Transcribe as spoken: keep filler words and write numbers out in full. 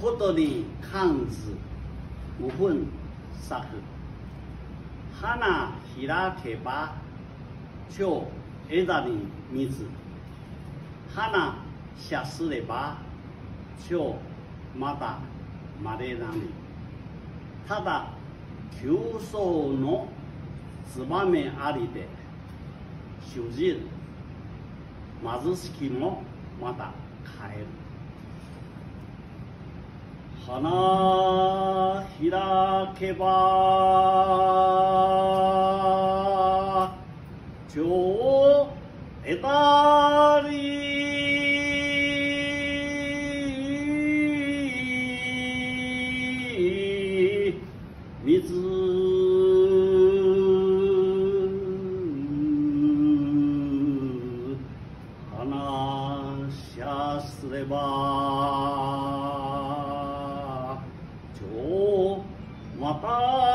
ことに関ず無分咲く。花開けば蝶枝に水。花謝すれば蝶またまれなみ。ただ急走の燕ありで主人貧しきもまた帰る。花開けば蝶枝に水。花謝すれば蝶また